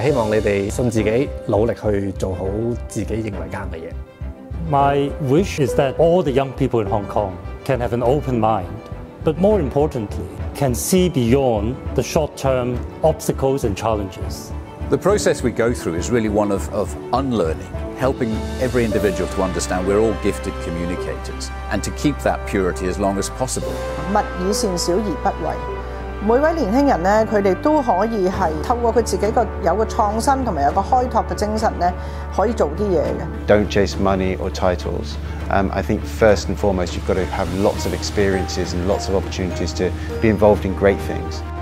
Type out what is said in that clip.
希望你哋信自己，努力去做好自己認為啱嘅嘢。 My wish is that all the young people in Hong Kong can have an open mind, but more importantly, can see beyond the short-term obstacles and challenges. The process we go through is really one of unlearning, helping every individual to understand we're all gifted communicators and to keep that purity as long as possible. 勿以善小而不為。每位年輕人咧，佢哋都可以係透過佢自己有個創新同埋有個開拓嘅精神咧，可以做啲嘢嘅。 Don't chase money or titles. I think first and foremost, you've got to have lots of experiences and lots of opportunities to be involved in great things.